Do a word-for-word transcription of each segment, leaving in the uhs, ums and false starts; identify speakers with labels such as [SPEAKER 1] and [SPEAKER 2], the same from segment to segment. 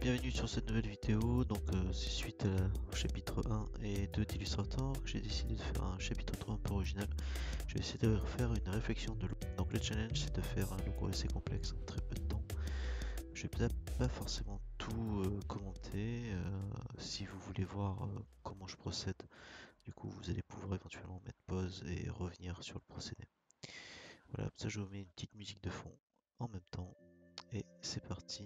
[SPEAKER 1] Bienvenue sur cette nouvelle vidéo. Donc euh, c'est suite à- au chapitre un et deux d'Illustrator que j'ai décidé de faire un chapitre trois un peu original. Je vais essayer de refaire une réflexion de logo. Donc le challenge c'est de faire un logo assez complexe en très peu de temps. Je vais peut-être pas forcément tout euh, commenter. Euh, si vous voulez voir euh, comment je procède, du coup vous allez pouvoir éventuellement mettre pause et revenir sur le procédé. Voilà, ça je vous mets une petite musique de fond en même temps. Et c'est parti.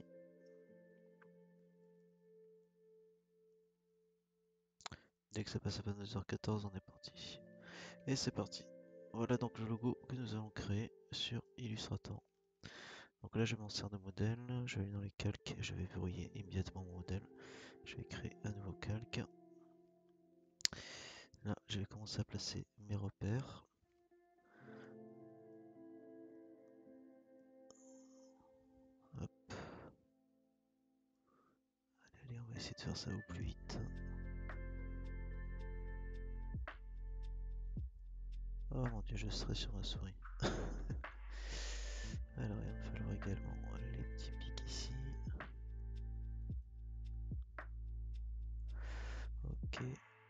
[SPEAKER 1] Dès que ça passe à vingt-deux heures quatorze, on est parti. Et c'est parti. Voilà donc le logo que nous allons créer sur Illustrator. Donc là je m'en sers de modèle, je vais aller dans les calques, je vais verrouiller immédiatement mon modèle. Je vais créer un nouveau calque. Là je vais commencer à placer mes repères. Hop. Allez, allez, on va essayer de faire ça au plus vite. Oh mon dieu, je serai sur ma souris. Alors il va me falloir également les petits pics ici. Ok.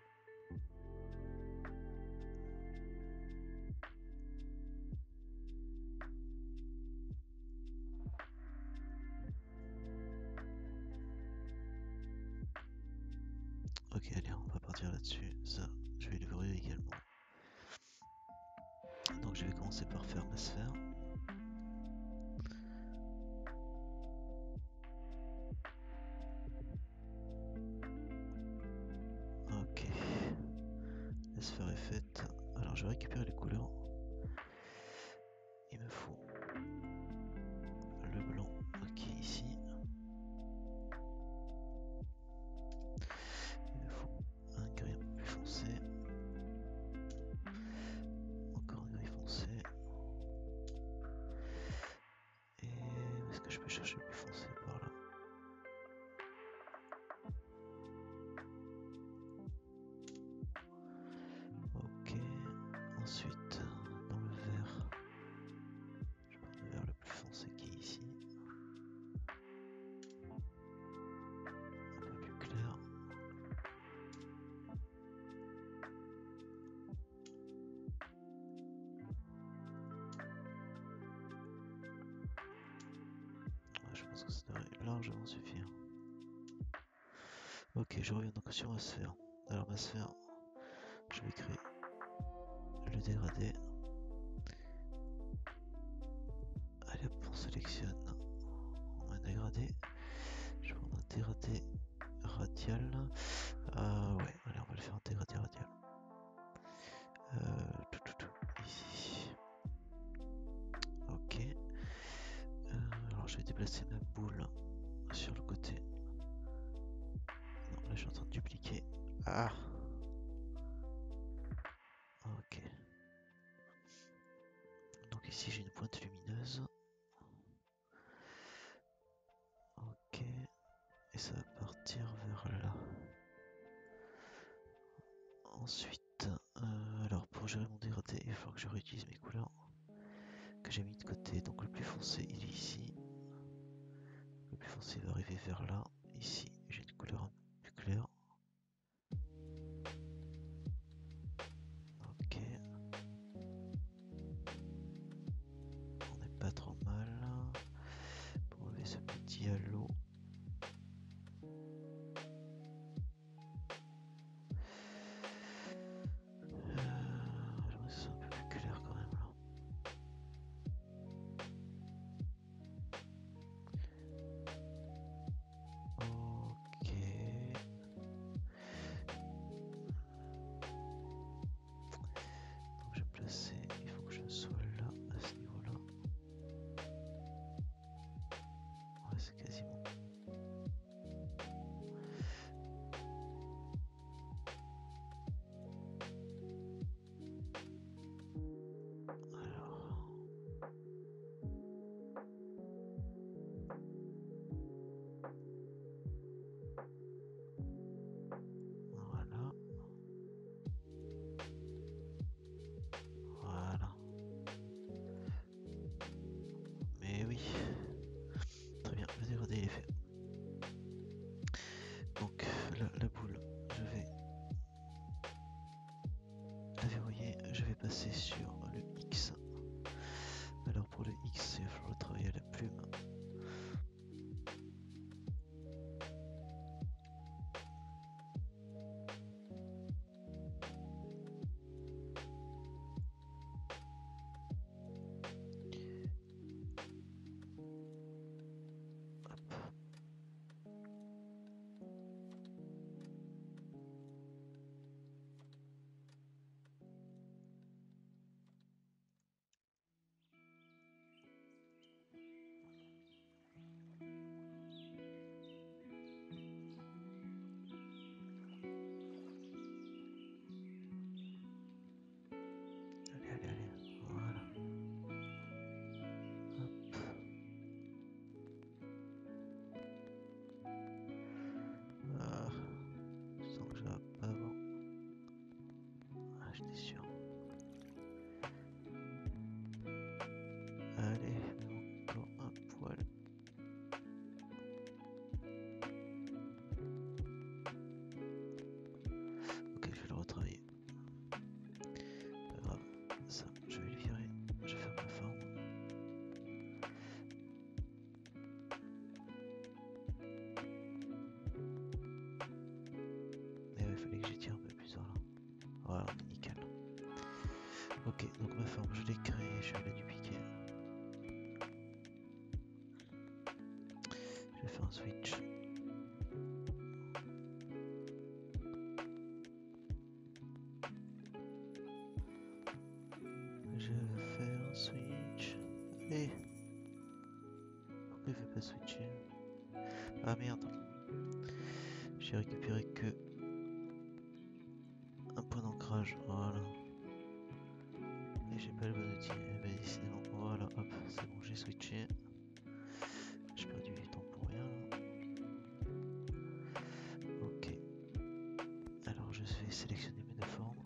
[SPEAKER 1] Ok, allez, on va partir là-dessus. Ça, je vais le verrouiller également. Donc je vais commencer par faire ma sphère. Ok. La sphère est faite. Alors je vais récupérer les couleurs. Il me faut le blanc qui est ici. Il me faut un gris un peu plus foncé. Encore un gris foncé. Et est-ce que je peux chercher plus foncé par là? Ok. Ensuite, dans le vert, je prends le vert le plus foncé qui est ici. Un peu plus clair. Ouais, je pense que ça devrait largement suffire. Ok, je reviens donc sur ma sphère. Alors ma sphère, je vais créer le dégradé. Allez hop, on sélectionne un dégradé. Je vais prendre un dégradé radial. Euh, ouais, allez, on va le faire en dégradé radial. Euh, tout, tout, tout, ici. Ok. Euh, alors je vais déplacer ma boule sur le côté. Non, là je suis en train de dupliquer. Ah. Ok. Donc ici j'ai une pointe lumineuse. Ok. Et ça va partir vers là. Ensuite, euh, alors pour gérer mon dégradé, il va falloir que je réutilise mes couleurs que j'ai mis de côté. Donc le plus foncé il est ici. Le plus foncé va arriver vers là. Ici j'ai une couleur un peu plus claire. Ok. On n'est pas trop mal. Pour enlever ce petit halo. Euh, J'aimerais que ce soit un peu plus clair quand même là. Ok. Donc je vais placer, il faut que je sois là, à ce niveau-là. Ouais, c'est quasiment. Alors. Voilà. Voilà. Mais oui. Très bien, le dégradé est fait. Ok, donc ma forme, je l'ai créée, je vais la dupliquer. Je vais faire un switch. Je vais faire un switch. Allez. Pourquoi il veut pas switcher? Ah merde. J'ai récupéré que un point d'ancrage, voilà. Et j'ai pas le bon outil. Eh ben, décidément, voilà, hop, c'est bon, j'ai switché. J'ai perdu du temps pour rien là. Ok. Alors je vais sélectionner mes deux formes.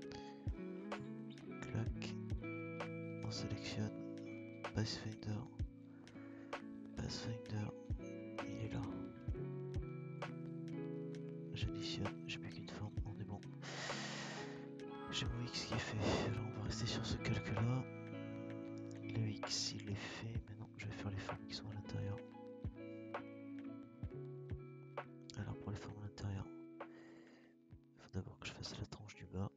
[SPEAKER 1] Clac. On sélectionne Pathfinder. Pathfinder, il est là. J'additionne, j'ai plus qu'une forme, on est bon. J'ai mon X qui est fait. Alors on va rester sur ce calque là. Le X il est fait. Maintenant je vais faire les formes qui sont à l'intérieur. Alors pour les formes à l'intérieur, il faut d'abord que je fasse la tranche du bas.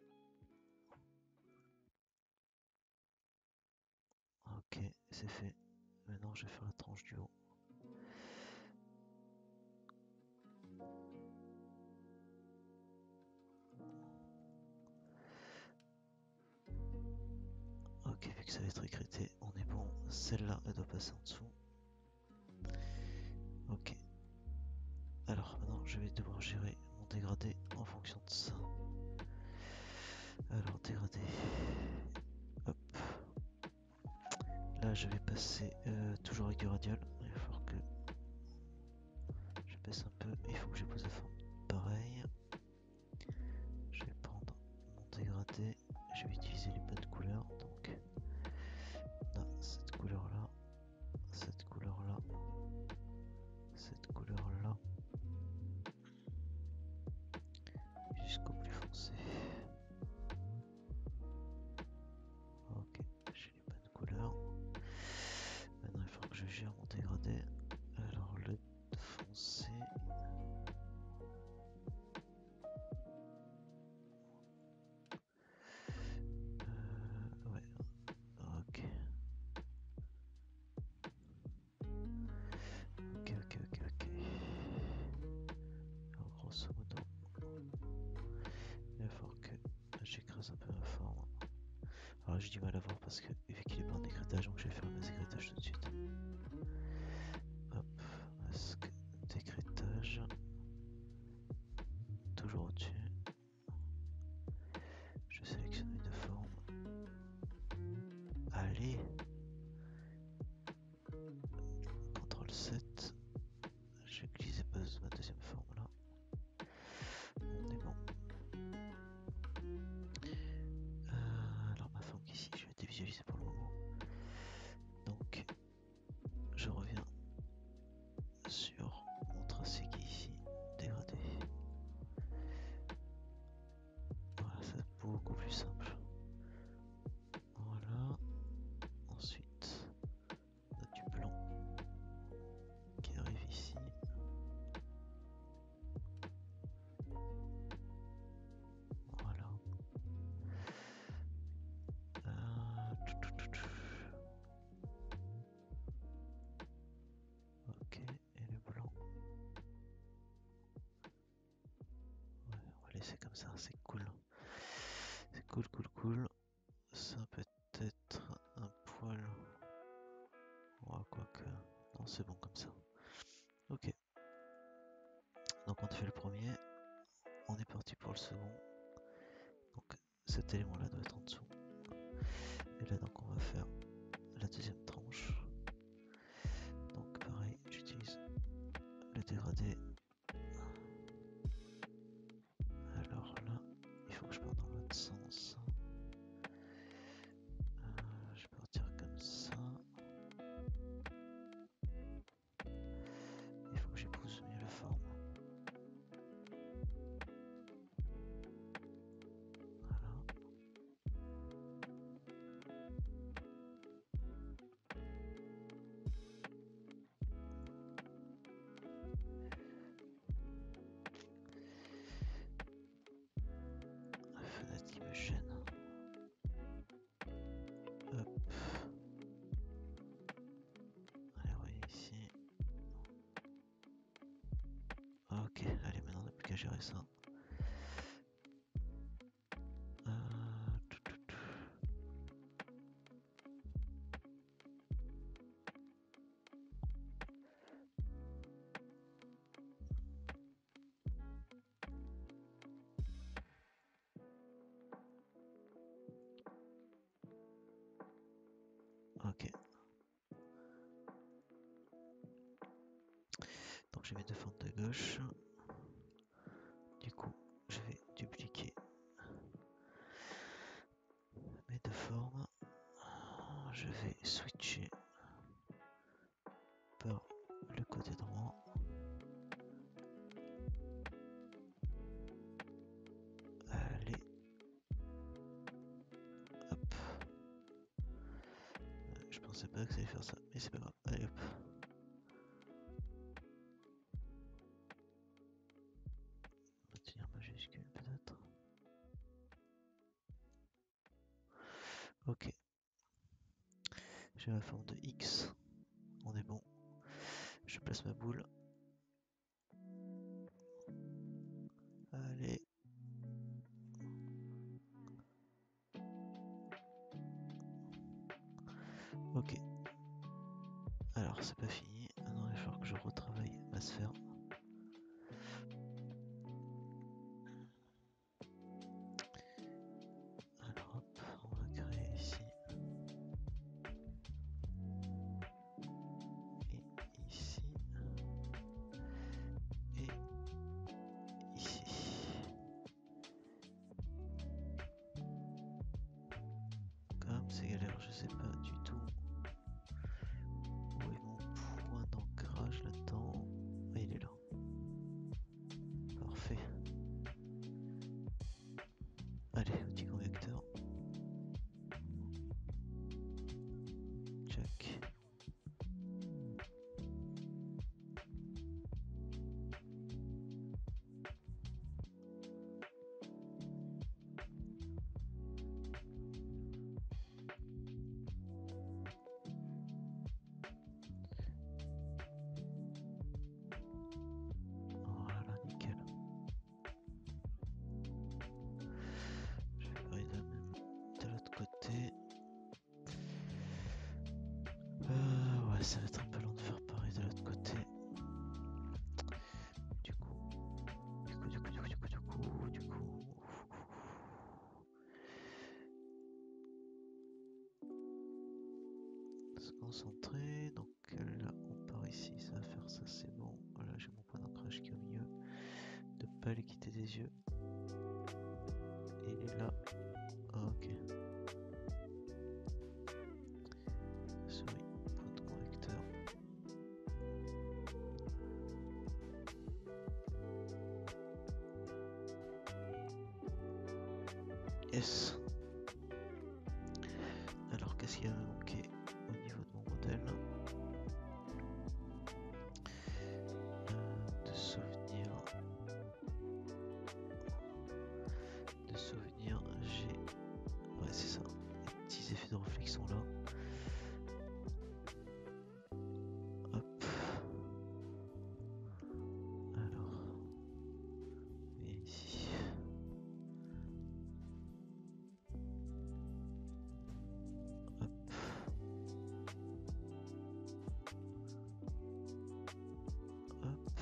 [SPEAKER 1] Ok, c'est fait. Maintenant je vais faire la tranche du haut. Ok, vu que ça va être écrété, on est bon. Celle-là, elle doit passer en dessous. Ok. Alors maintenant, je vais devoir gérer mon dégradé en fonction de ça. Alors, dégradé. Hop. Là, je vais passer euh, toujours avec du radial. Il va falloir que je baisse un peu. Il faut que je pose la forme pareil. Je vais prendre mon dégradé. Je vais utiliser les bonnes couleurs. Donc, on a cette couleur-là, cette couleur-là, cette couleur-là, jusqu'au plus foncé. Ok, j'ai les bonnes couleurs. Maintenant, il faut que je gère mon dégradé. Alors, le foncé. Euh, ouais, ok. Ok, ok, ok, ok. Alors, grosso modo, il va falloir que j'écrase un peu ma forme. Alors, j'ai du mal à voir parce que, vu qu'il est pas en écrétage, donc je vais faire mes écrétages tout de suite. Hop, masque, d'écrétage. Toujours au-dessus. Je sélectionne mes deux formes. Allez! contrôle sept. Je glisse et pose ma deuxième forme là. On est bon. Euh, alors ma forme ici, je vais dévisualiser pour le moment. Donc je reviens sur mon tracé qui est ici, dégradé. Voilà, c'est beaucoup plus simple. Voilà. Ensuite, on a du blanc qui arrive ici. Voilà. Euh, tchou, tchou, tchou, tchou. Ok, et le blanc. Ouais, on va laisser comme ça, c'est cool. C'est cool, cool, cool. Ça peut être un poil. Ouais, quoique. Non, c'est bon comme ça. Ok. Donc on a fait le premier. On est parti pour le second. Donc cet élément là doit être en dessous. Et là donc on va faire la deuxième tranche. Donc pareil, j'utilise le dégradé. Alors là, il faut que je parte dans l'autre sens. Euh, je vais partir comme ça. Il faut que j'épouse mieux la forme. Voilà. Ok, allez, maintenant on n'a plus qu'à gérer ça. Euh, tout, tout, tout. Ok. Donc je vais deux formes de gauche. Du coup, je vais dupliquer mes deux formes. Je vais switcher par le côté droit. Allez. Hop. Je pensais pas que ça allait faire ça, mais c'est pas grave. Allez hop. Maintenir majuscule peut-être. Ok. J'ai la forme de X. On est bon. Je place ma boule. Allez. Ok. Alors c'est pas fini. Maintenant il va falloir que je retravaille ma sphère. Alors hop, on va créer ici. Et ici. Et ici. Comme c'est galère, je sais pas du tout où est mon point d'ancrage là-dedans. Ah, il est là. Parfait. Allez, outil convecteur. Check. Voilà, nickel. Je vais pareil de, de l'autre côté. Euh, ouais, ça va être un peu long de faire pareil de l'autre côté. Du coup, du coup, du coup, du coup, du coup, du coup, du coup. Se concentrer. Donc là, on part ici, ça va faire ça, c'est bon. Voilà, j'ai mon point d'ancrage qui est au milieu. De pas les quitter des yeux. Et il est là. Ah, ok. Souris, point de convecteur. Yes. Alors, qu'est-ce qu'il y a manqué au niveau de mon modèle? euh, De souvenirs. De souvenirs, j'ai... Ouais, c'est ça. Les petits effets de réflexion là. Hop. Alors. Et ici. Hop. Hop.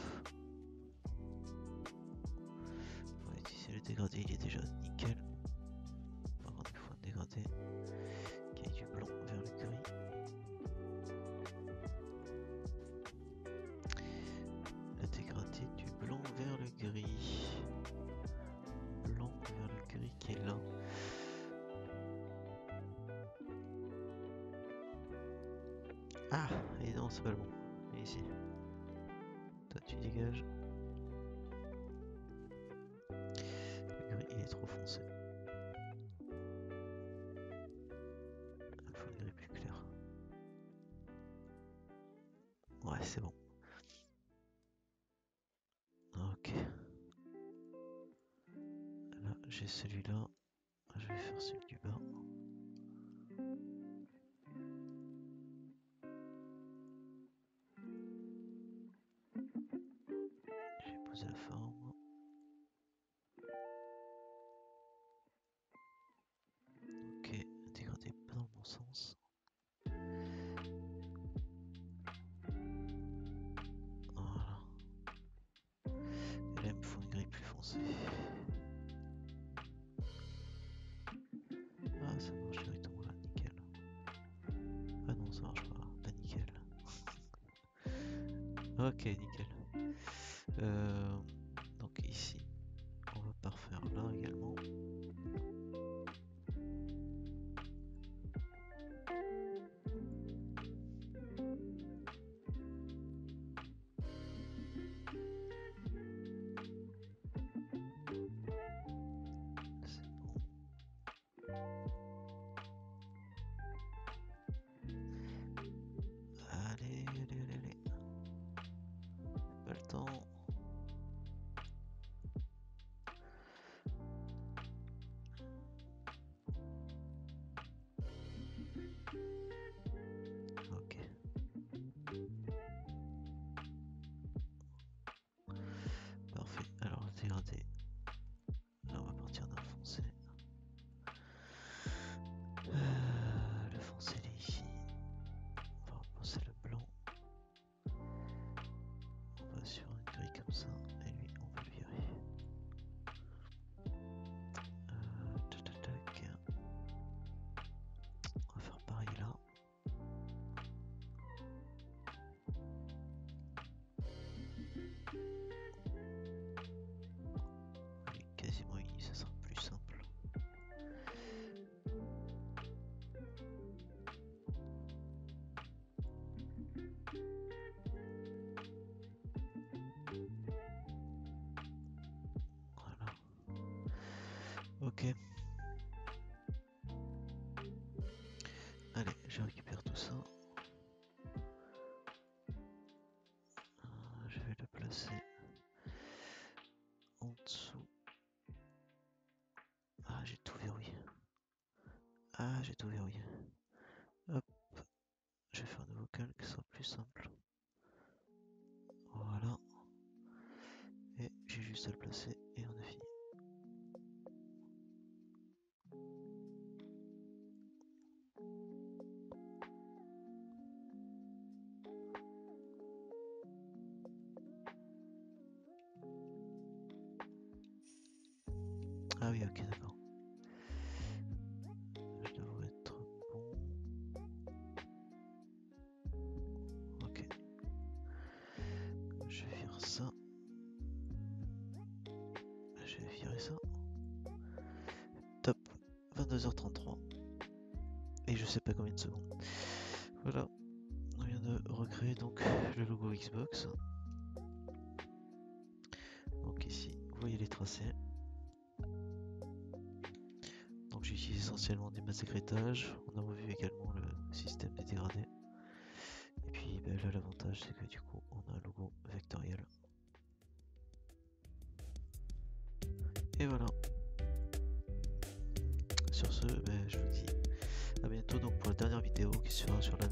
[SPEAKER 1] Ouais, ici le dégradé il est déjà nickel. Par contre il faut un dégradé qui est du blanc vers le gris. Le dégradé du blanc vers le gris. Blanc vers le gris qui est là. Ah, et non, c'est pas le bon. Mais ici. Toi, tu dégages. Le gris, il est trop foncé. Il faut le gris plus clair. Ouais, c'est bon. Ok. Là, j'ai celui-là. Je vais faire celui du bas. J'ai poser la forme. Ok, dégradé pas dans le bon sens. Voilà. Et là il me faut une grille plus foncée. Ah ça marche directement là, nickel. Ah non ça marche pas, pas nickel. Ok nickel. Euh, donc ici on va parfaire là également. Allez, allez, allez, allez. Pas le temps. Ok. Parfait. Alors, dégradé. Là, on va partir d'un foncé. Euh, le foncé, il est ici. On va repenser le blanc. On va sur une grille comme ça. Et lui, on va le virer. Euh, tac, tac, tac. On va faire pareil là. Il est quasiment uni, ça sera plus simple. Voilà. Ok. Allez, je récupère tout ça. Euh, je vais le placer en dessous. Ah, j'ai tout verrouillé. Ah, j'ai tout verrouillé. Hop. Je vais faire un nouveau calque, ce sera plus simple. Voilà. Et j'ai juste à le placer et on a fini. Ah oui, ok, d'accord. Je devrais être bon. Ok. Je vais virer ça. Je vais virer ça. Top. vingt-deux heures trente-trois. Et je sais pas combien de secondes. Voilà. On vient de recréer donc le logo Xbox. Donc ici, vous voyez les tracés. Donc j'ai utilisé essentiellement des masses d'écrêtage. On a revu également le système des dégradés. Et puis ben, là l'avantage c'est que du coup on a un logo vectoriel. Et voilà. Sur ce, ben, je vous dis à bientôt donc pour la dernière vidéo qui sera sur la